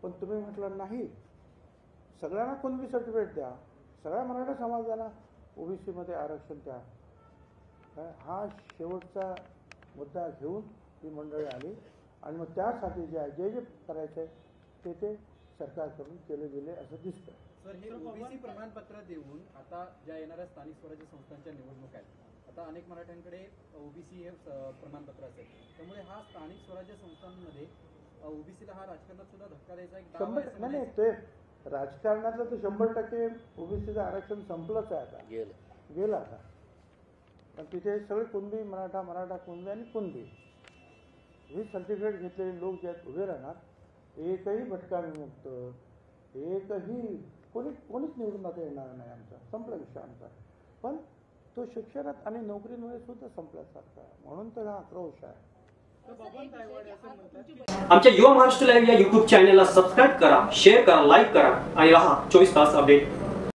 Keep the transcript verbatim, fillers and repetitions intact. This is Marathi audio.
पण तुम्ही म्हटलं नाही, सगळ्यांना कुणबी सर्टिफिकेट द्या, सगळ्या मराठा समाजाला ओबीसीमध्ये आरक्षण द्या. हा शेवटचा मुद्दा घेऊन ही मंडळी आली आणि मग त्यासाठी जे जे जे करायचं आहे ते ते सरकारकडून केले गेले असं दिसतं. सर, हे ओबीसी प्रमाणपत्र देऊन आता ज्या येणाऱ्या स्थानिक स्वराज्य संस्थांच्या निवडणुका आहेत, आता अनेक मराठ्यांकडे ओबीसी हे प्रमाणपत्र असेल, त्यामुळे हा स्थानिक स्वराज्य संस्थांमध्ये ओबीसीला हा राजकारणात सुद्धा धक्का द्यायचा एक डाव आहे. नाही नाही, ते राजकारणातलं तर शंभर टक्के ओबीसीचं आरक्षण संपलंच आहे, आता गेलं गेलं आता. पण तिथे सगळे कुणबी मराठा, मराठा कुणबी आणि कुणबी ही सर्टिफिकेट घेतलेले लोक जे आहेत उभे राहणार. एकही भटका विमुक्त, एकही कोणी कोणीच निवडून आता येणार नाही. आमचा संपला विषय आमचा. पण तो शिक्षणात आणि नोकरीमुळे सुद्धा संपल्यासारखा आहे, म्हणून तर हा आक्रोश आहे. आमच्या युवा महाराष्ट्र लाईव्ह या युट्यूब चॅनलला सबस्क्राईब करा, शेअर करा, लाईक करा आणि रहा चोवीस तास अपडेट.